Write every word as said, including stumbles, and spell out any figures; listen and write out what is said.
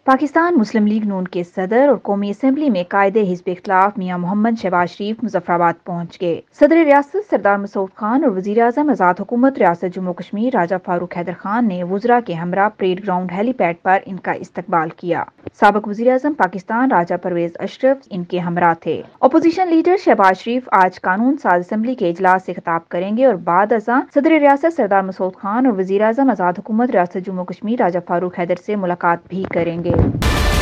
पाकिस्तान मुस्लिम league नून के सदर और कौमी असम्बली में कायदे हिज़्ब इख्तिलाफ मियां मोहम्मद शहबाज शरीफ मुजफ्फराबाद पहुंच गए। सदर रियासत सरदार मसूद खान और वज़ीर आज़म आज़ाद हुकूमत रियासत जम्मू कश्मीर राजा फारूक हैदर खान ने वुज़रा के हमरा परेड ग्राउंड हेलीपैड पर इनका इस्तकबाल किया। साबिक वज़ीर आज़म पाकिस्तान राजा परवेज अशरफ इनके हमरा थे। अपोजिशन लीडर शहबाज शरीफ आज कानून साज असम्बली के इजलास से खिताब करेंगे और बाद अज़ां सदर रियासत सरदार मसूद खान और वज़ीर आज़म आज़ाद हुकूमत रियासत जम्मू कश्मीर राजा फारूक हैदर से मुलाकात भी करेंगे।